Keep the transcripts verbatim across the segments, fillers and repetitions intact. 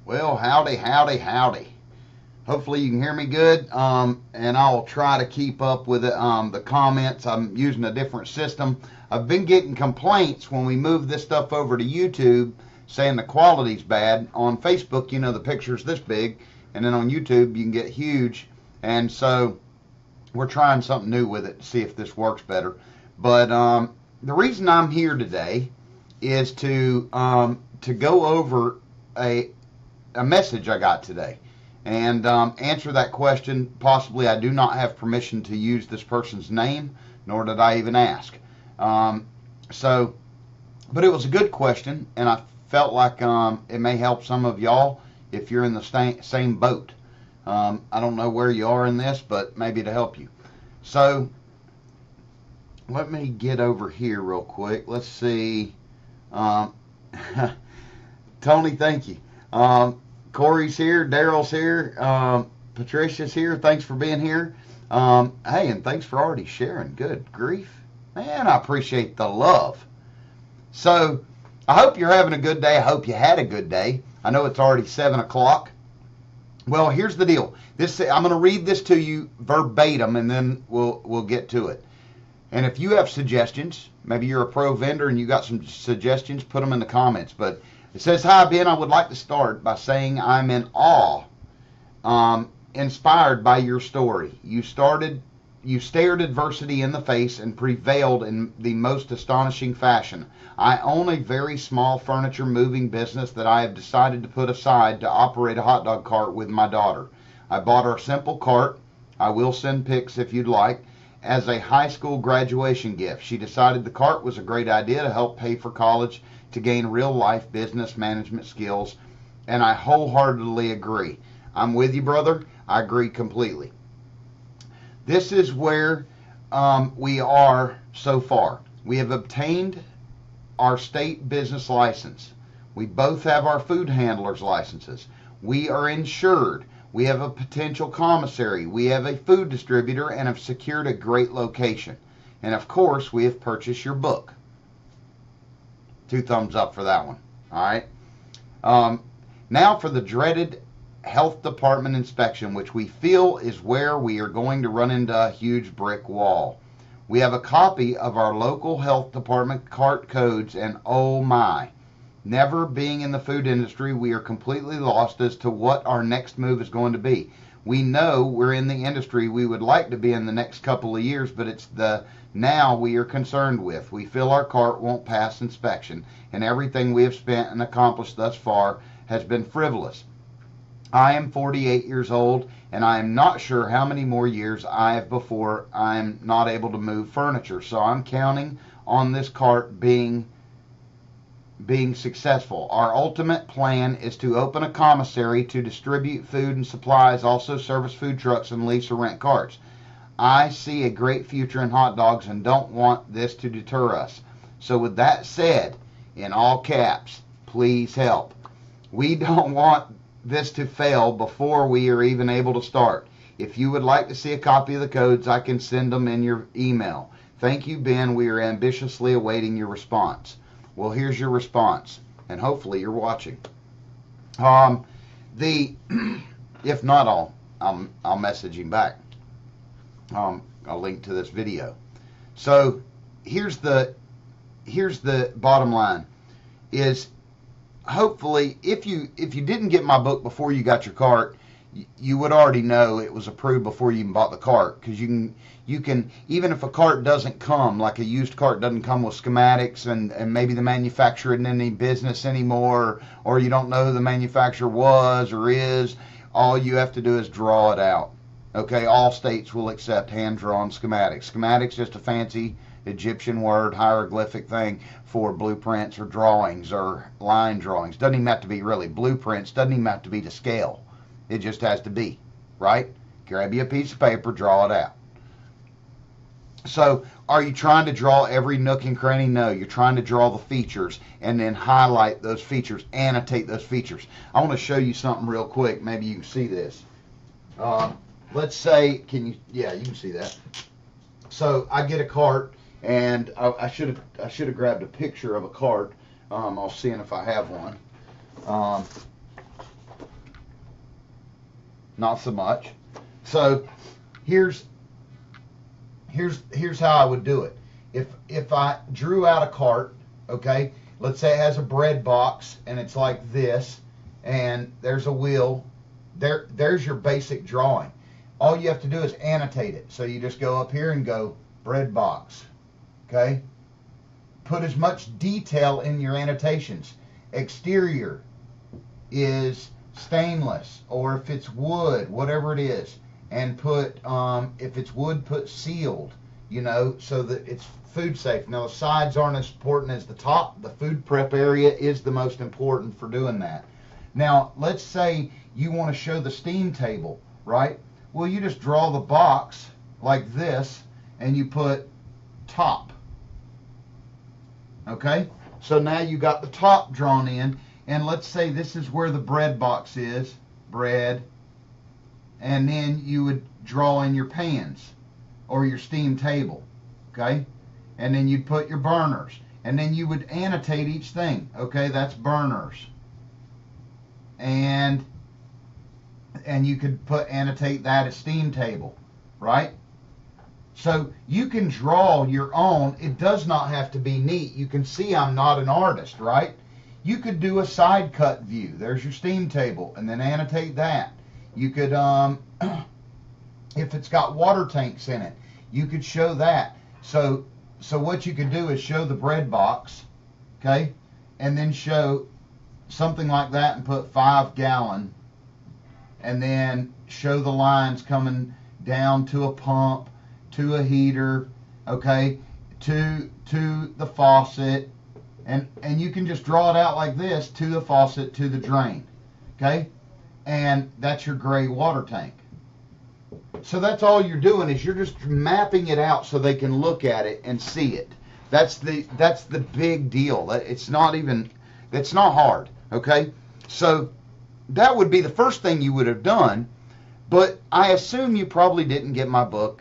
Well, howdy, howdy, howdy. Hopefully you can hear me good, um, and I'll try to keep up with it, um, the comments. I'm using a different system. I've been getting complaints when we move this stuff over to YouTube saying the quality's bad. On Facebook, you know, the picture's this big, and then on YouTube you can get huge, and so we're trying something new with it to see if this works better. But um, the reason I'm here today is to um, to go over a a message I got today and um, answer that question. Possibly I do not have permission to use this person's name, nor did I even ask. Um, so, but it was a good question, and I felt like um, it may help some of y'all if you're in the same boat. Um, I don't know where you are in this, but maybe to help you. So, let me get over here real quick. Let's see. Um, Tony, thank you. Um, Corey's here, Daryl's here, um, Patricia's here. Thanks for being here. Um, hey, and thanks for already sharing. Good grief. Man, I appreciate the love. So, I hope you're having a good day. I hope you had a good day. I know it's already seven o'clock. Well, here's the deal. This I'm going to read this to you verbatim, and then we'll we'll get to it. And if you have suggestions, maybe you're a pro vendor and you got some suggestions, put them in the comments. But it says, "Hi, Ben. I would like to start by saying I'm in awe, um, inspired by your story. You started, you stared adversity in the face and prevailed in the most astonishing fashion. I own a very small furniture moving business that I have decided to put aside to operate a hot dog cart with my daughter. I bought her a simple cart. I will send pics if you'd like. As a high school graduation gift. She decided the cart was a great idea to help pay for college, to gain real life business management skills, and I wholeheartedly agree. I'm with you, brother. I agree completely. This is where um, we are so far. We have obtained our state business license. We both have our food handlers licenses. We are insured. We have a potential commissary. We have a food distributor and have secured a great location. And of course, we have purchased your book." Two thumbs up for that one. All right. Um, now for the dreaded health department inspection, which we feel is where we are going to run into a huge brick wall. We have a copy of our local health department cart codes, and oh my. Never being in the food industry, we are completely lost as to what our next move is going to be. We know we're in the industry we would like to be in the next couple of years, but it's the now we are concerned with. We feel our cart won't pass inspection, and everything we have spent and accomplished thus far has been frivolous. I am forty-eight years old, and I am not sure how many more years I have before I am not able to move furniture, so I'm counting on this cart being being successful. Our ultimate plan is to open a commissary to distribute food and supplies, also service food trucks and lease or rent carts. I see a great future in hot dogs and don't want this to deter us. So with that said, in all caps, please help. We don't want this to fail before we are even able to start. If you would like to see a copy of the codes, I can send them in your email. Thank you, Ben. We are ambitiously awaiting your response." Well, here's your response, and hopefully you're watching. Um, the if not, I'll I'll, I'll message him back. Um, I'll link to this video. So here's the here's the bottom line: is hopefully if you if you didn't get my book before you got your cart, you would already know it was approved before you even bought the cart, because you can you can even if a cart doesn't come, like a used cart doesn't come with schematics, and, and maybe the manufacturer isn't in any business anymore, or you don't know who the manufacturer was or is, all you have to do is draw it out. Okay, all states will accept hand-drawn schematics. Schematics just a fancy Egyptian word, hieroglyphic thing for blueprints or drawings or line drawings. Doesn't even have to be really blueprints, doesn't even have to be to scale. It just has to be, right? Grab you a piece of paper, draw it out. So, are you trying to draw every nook and cranny? No, you're trying to draw the features and then highlight those features, annotate those features. I want to show you something real quick. Maybe you can see this. Uh, let's say, can you, yeah, you can see that. So, I get a cart, and I, I should have I should have grabbed a picture of a cart. Um, I'll see if I have one. Um, not so much. So here's here's here's how I would do it. If if I drew out a cart, okay, let's say it has a bread box and it's like this, and there's a wheel. There there's your basic drawing. All you have to do is annotate it. So you just go up here and go bread box. Okay? Put as much detail in your annotations. Exterior is stainless, or if it's wood, whatever it is, and put um, if it's wood, put sealed, you know, so that it's food safe. Now the sides aren't as important as the top. The food prep area is the most important for doing that. Now let's say you want to show the steam table, right? Well, you just draw the box like this and you put top. Okay, so now you got the top drawn in, and let's say this is where the bread box is, bread, and then you would draw in your pans or your steam table, okay, and then you'd put your burners, and then you would annotate each thing. Okay, that's burners, and and you could put annotate that as steam table, right? So you can draw your own. It does not have to be neat. You can see I'm not an artist, right? You could do a side cut view. There's your steam table, and then annotate that. You could, um, if it's got water tanks in it, you could show that. So, so what you could do is show the bread box, okay, and then show something like that and put five gallon, and then show the lines coming down to a pump, to a heater, okay, to to the faucet, and and you can just draw it out like this, to the faucet, to the drain, okay, and that's your gray water tank. So that's all you're doing, is you're just mapping it out so they can look at it and see it. That's the that's the big deal. It's not even it's not hard, okay. So that would be the first thing you would have done, but I assume you probably didn't get my book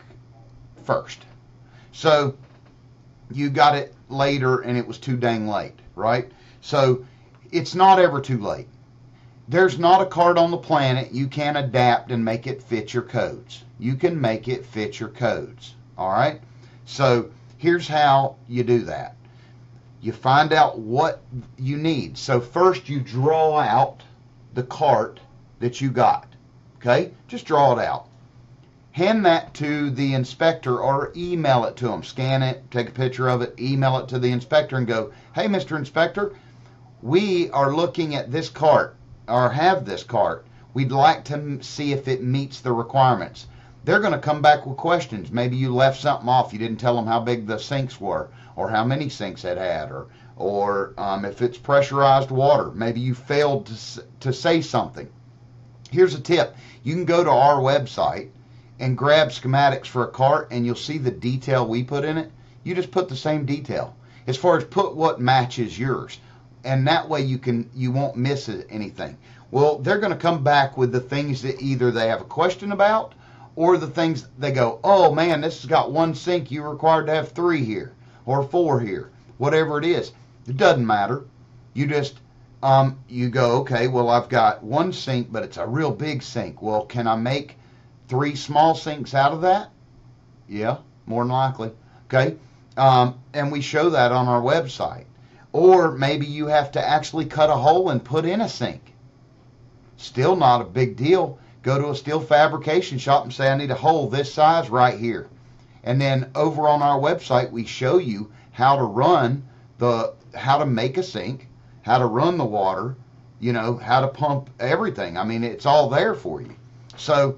first. So you got it later and it was too dang late, right? So it's not ever too late. There's not a cart on the planet you can adapt and make it fit your codes. You can make it fit your codes, all right? So here's how you do that. You find out what you need. So first you draw out the cart that you got, okay? Just draw it out. Hand that to the inspector or email it to them. Scan it, take a picture of it, email it to the inspector and go, hey, Mister Inspector, we are looking at this cart, or have this cart. We'd like to see if it meets the requirements. They're going to come back with questions. Maybe you left something off. You didn't tell them how big the sinks were, or how many sinks it had, or or um, if it's pressurized water. Maybe you failed to, to say something. Here's a tip. You can go to our website and grab schematics for a cart, and you'll see the detail we put in it. You just put the same detail. As far as put what matches yours. And that way you can you won't miss anything. Well, they're going to come back with the things that either they have a question about, or the things they go, oh man, this has got one sink, you're required to have three here, or four here, whatever it is. It doesn't matter. You just um, you go, okay, well, I've got one sink, but it's a real big sink. Well, can I make three small sinks out of that? Yeah, more than likely. Okay, um, and we show that on our website. Or maybe you have to actually cut a hole and put in a sink. Still not a big deal. Go to a steel fabrication shop and say, I need a hole this size right here. And then over on our website, we show you how to run the, how to make a sink, how to run the water, you know, how to pump everything. I mean, it's all there for you. So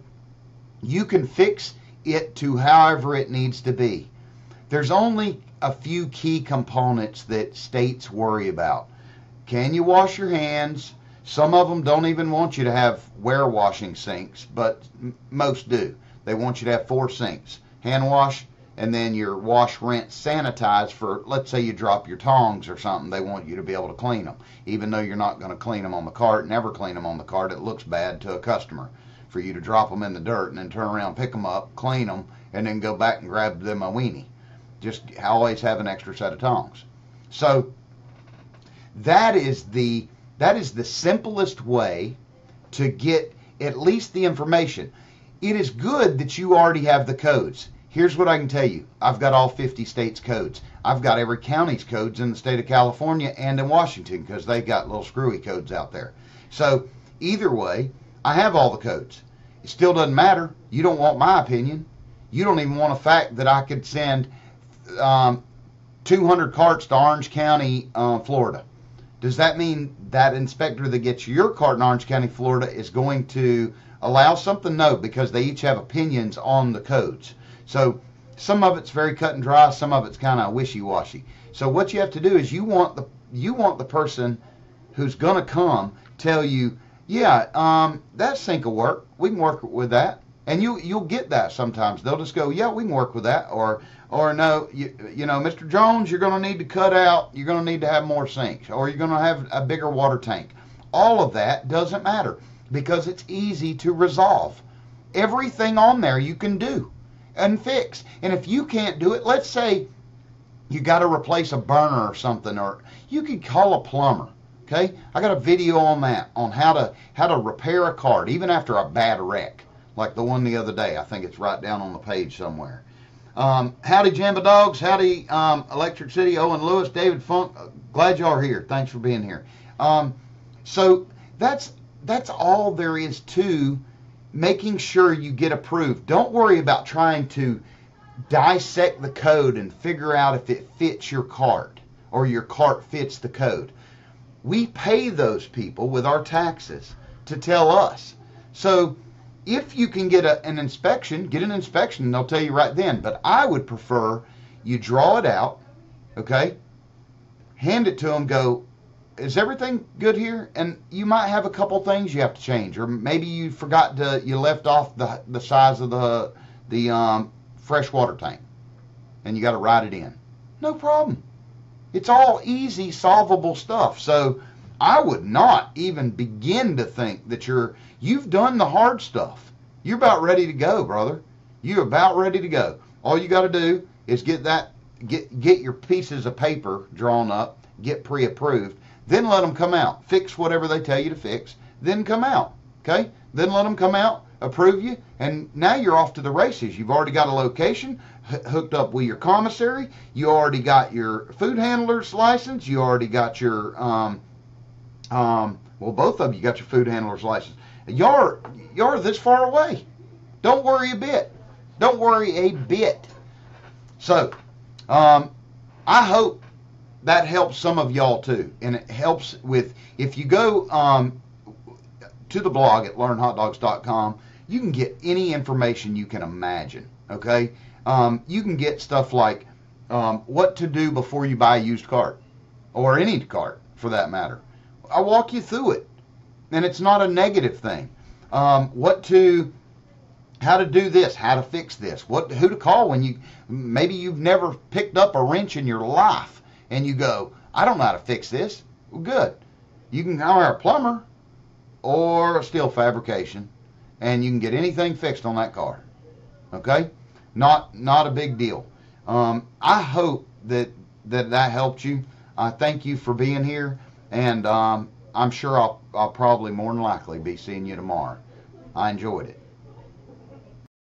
you can fix it to however it needs to be. There's only a few key components that states worry about. Can you wash your hands? Some of them don't even want you to have ware washing sinks, but m- most do. They want you to have four sinks. Hand wash, and then your wash, rinse, sanitize for, let's say you drop your tongs or something, they want you to be able to clean them. Even though you're not going to clean them on the cart, never clean them on the cart, it looks bad to a customer for you to drop them in the dirt and then turn around, pick them up, clean them, and then go back and grab them a weenie. Just always have an extra set of tongs. So that is the that is the simplest way to get at least the information. It is good that you already have the codes. Here's what I can tell you. I've got all fifty states codes. I've got every county's codes in the state of California and in Washington, because they got little screwy codes out there. So either way, I have all the codes. It still doesn't matter. You don't want my opinion. You don't even want a fact that I could send um, two hundred carts to Orange County, uh, Florida. Does that mean that inspector that gets your cart in Orange County, Florida is going to allow something? No, because they each have opinions on the codes. So some of it's very cut and dry, some of it's kind of wishy-washy. So what you have to do is you want the you want the person who's going to come tell you, yeah, um, that sink will work. We can work with that. And you you'll get that sometimes. They'll just go, yeah, we can work with that, or or no, you, you know, Mister Jones, you're going to need to cut out. You're going to need to have more sinks, or you're going to have a bigger water tank. All of that doesn't matter because it's easy to resolve. Everything on there you can do and fix. And if you can't do it, let's say you got to replace a burner or something, or you could call a plumber. Okay, I got a video on that, on how to how to repair a cart even after a bad wreck, like the one the other day. I think it's right down on the page somewhere. Um, howdy Jamba Dogs, howdy um, Electric City, Owen Lewis, David Funk. Glad y'all are here. Thanks for being here. Um, so that's that's all there is to making sure you get approved. Don't worry about trying to dissect the code and figure out if it fits your cart or your cart fits the code. We pay those people with our taxes to tell us. So if you can get a, an inspection, get an inspection, and they'll tell you right then. But I would prefer you draw it out, okay, hand it to them, go, is everything good here? And you might have a couple things you have to change, or maybe you forgot to, you left off the the size of the the um, fresh water tank, and you got to write it in. No problem. It's all easy, solvable stuff. So I would not even begin to think that you're you've done the hard stuff. You're about ready to go, brother. You're about ready to go. All you got to do is get that get get your pieces of paper drawn up, get pre-approved. Then let them come out. Fix whatever they tell you to fix. Then come out. Okay? Then let them come out, approve you, and now you're off to the races. You've already got a location hooked up with your commissary. You already got your food handler's license. You already got your, um, um, well, both of you got your food handler's license. You're, you're this far away. Don't worry a bit. Don't worry a bit. So, um, I hope that helps some of y'all too, and it helps with, if you go um, to the blog at learn hot dogs dot com, you can get any information you can imagine, okay? Um, you can get stuff like um, what to do before you buy a used cart, or any cart for that matter. I'll walk you through it, and it's not a negative thing. Um, what to, how to do this, how to fix this, what, who to call when you, maybe you've never picked up a wrench in your life, and you go, I don't know how to fix this. Well, good. You can hire a plumber or a steel fabrication, and you can get anything fixed on that car. Okay? Not not a big deal. Um, I hope that, that that helped you. I thank you for being here, and um, I'm sure I'll, I'll probably more than likely be seeing you tomorrow. I enjoyed it.